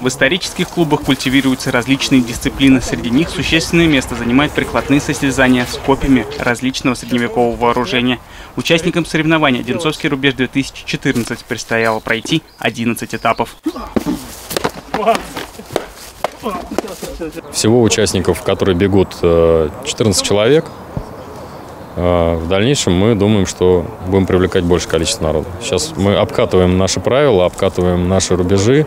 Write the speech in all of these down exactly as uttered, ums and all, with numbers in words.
В исторических клубах культивируются различные дисциплины. Среди них существенное место занимают прикладные состязания с копьями различного средневекового вооружения. Участникам соревнований «Одинцовский рубеж-две тысячи четырнадцать» предстояло пройти одиннадцать этапов. Всего участников, которые бегут, четырнадцать человек. В дальнейшем мы думаем, что будем привлекать большее количество народа. Сейчас мы обкатываем наши правила, обкатываем наши рубежи,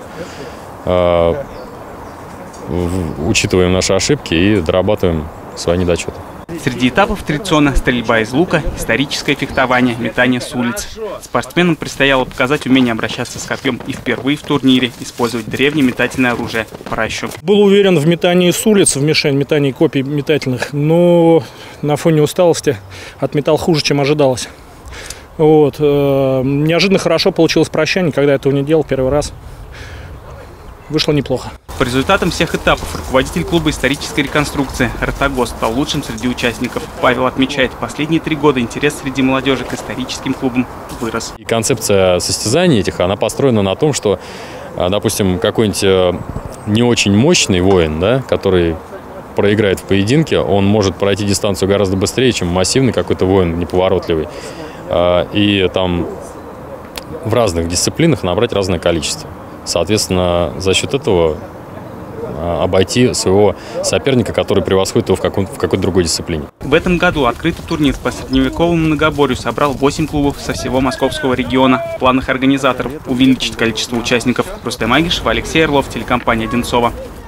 учитываем наши ошибки и дорабатываем свои недочеты. Среди этапов традиционно стрельба из лука, историческое фехтование, метание с улиц. Спортсменам предстояло показать умение обращаться с копьем и впервые в турнире использовать древнее метательное оружие – пращу. Был уверен в метании с улиц, в мишень, метании копий метательных, но на фоне усталости отметал хуже, чем ожидалось. Вот. Неожиданно хорошо получилось прощание, когда этого не делал первый раз. Вышло неплохо. По результатам всех этапов руководитель клуба исторической реконструкции «Ротагост» стал лучшим среди участников. Павел отмечает, последние три года интерес среди молодежи к историческим клубам вырос. И концепция состязаний этих, она построена на том, что, допустим, какой-нибудь не очень мощный воин, да, который проиграет в поединке, он может пройти дистанцию гораздо быстрее, чем массивный какой-то воин неповоротливый. И там в разных дисциплинах набрать разное количество. Соответственно, за счет этого обойти своего соперника, который превосходит его в, каком, в какой-то другой дисциплине. В этом году открытый турнир по средневековому многоборью собрал восемь клубов со всего московского региона. В планах организаторов увеличить количество участников. Рустем Агишев, Алексей Орлов, телекомпания «Одинцова».